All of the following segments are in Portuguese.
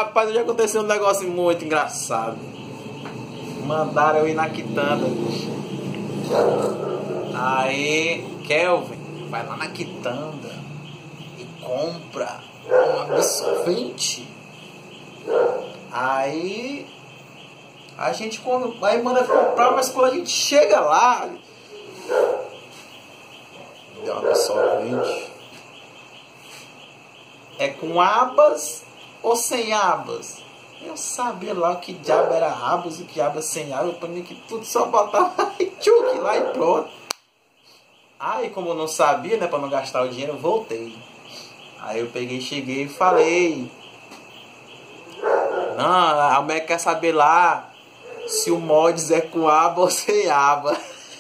Rapaz, hoje aconteceu um negócio muito engraçado. Mandaram eu ir na quitanda. Aí, Kelvin, vai lá na quitanda e compra um absorvente. Aí a gente manda comprar, mas quando a gente chega lá, deu um absorvente. É com abas ou sem abas? Eu sabia lá o que diabo era abas e o que diabo sem abas. Pra mim que tudo só botava e tchuc lá e pronto. Aí como eu não sabia, né, pra não gastar o dinheiro, eu voltei. Aí eu peguei, cheguei e falei: não, a mulher quer saber lá se o mods é com aba ou sem aba.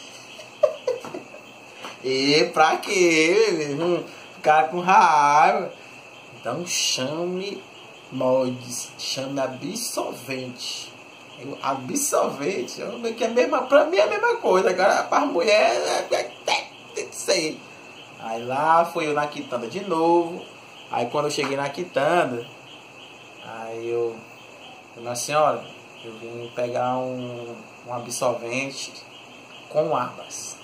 E pra quê? Ficar com raiva. Então chame mods, chame absorvente. Absorvente, que é pra mim é a mesma coisa. Agora para as mulheres tem que ser. Aí lá fui eu na quitanda de novo. Aí quando eu cheguei na quitanda, aí eu, minha senhora, eu vim pegar um absorvente com abas.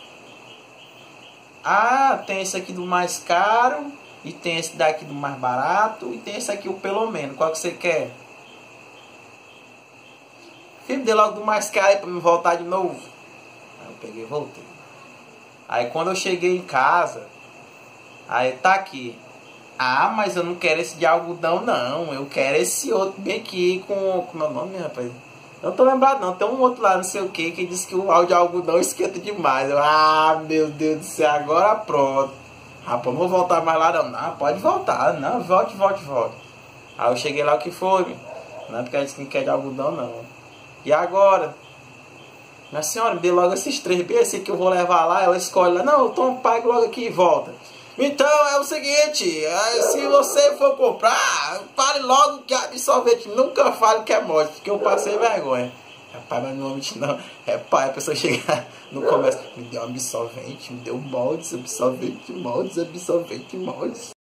Ah, tem esse aqui do mais caro, e tem esse daqui do mais barato, e tem esse aqui o pelo menos. Qual que você quer? Filho, dê logo do mais caro aí pra me voltar de novo. Aí eu peguei e voltei. Aí quando eu cheguei em casa, aí tá aqui. Ah, mas eu não quero esse de algodão não. Eu quero esse outro bem aqui com meu nome, rapaz. Não tô lembrado não. Tem um outro lá, não sei o que diz que o de algodão esquenta demais. Meu Deus do céu, agora pronto. Rapaz, não vou voltar mais lá não. Não, pode voltar. Não, volte. Aí eu cheguei lá, o que foi? Não é porque ela disse que não quer de algodão não. E agora? Minha senhora, me dê logo esses três bem assim que eu vou levar lá. Ela escolhe lá. Não, então pague logo aqui e volta. Então é o seguinte, se você for comprar, fale logo que é absorvente. Nunca fale que é mod, porque eu passei vergonha. Rapaz, mas não mente não. Pai, a pessoa chegar no comércio, me deu um absorvente, me deu moldes, absorvente, moldes.